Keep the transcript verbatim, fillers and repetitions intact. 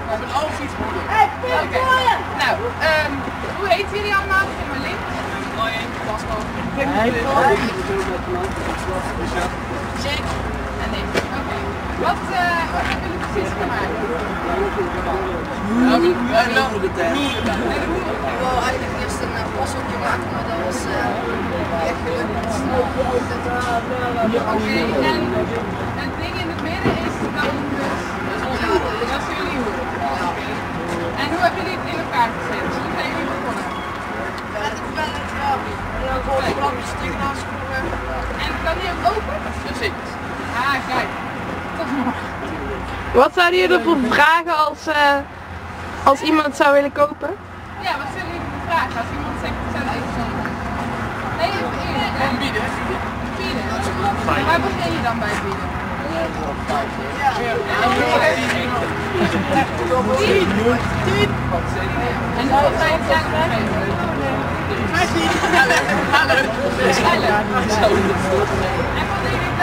Op een oogfietsmoeder. Oké. Nou, um, hoe heet jullie allemaal? Ik ben Marlien. Marlien. Pascal. Jack. En ik. Oké. Wat, uh, wat hebben jullie precies gemaakt? Ja, we lopen de tijd. Ik wou eigenlijk eerst een boshoekje maken, maar dat was uh, echt gelukt. Oké, en het ding in het midden is dan dus, dat is jullie hoek. Okay. En hoe hebben jullie het in elkaar gezet? Hoe zijn jullie begonnen? Met een pellet, ja. En dan gewoon de blokjes tegenaan schroeven. En kan die ook open? Jazeker. Ah, kijk. Dat is mooi. Wat zouden jullie ervoor vragen als, uh, als iemand het zou willen kopen? Ja, wat zullen jullie vragen als iemand zegt ik zou het even zo doen? Nee, even eerlijk. En bieden. Bieden. Waar begin je dan bij bieden? Ja. En wat zou je het zeggen? Hallo. Hallo. En wat denk je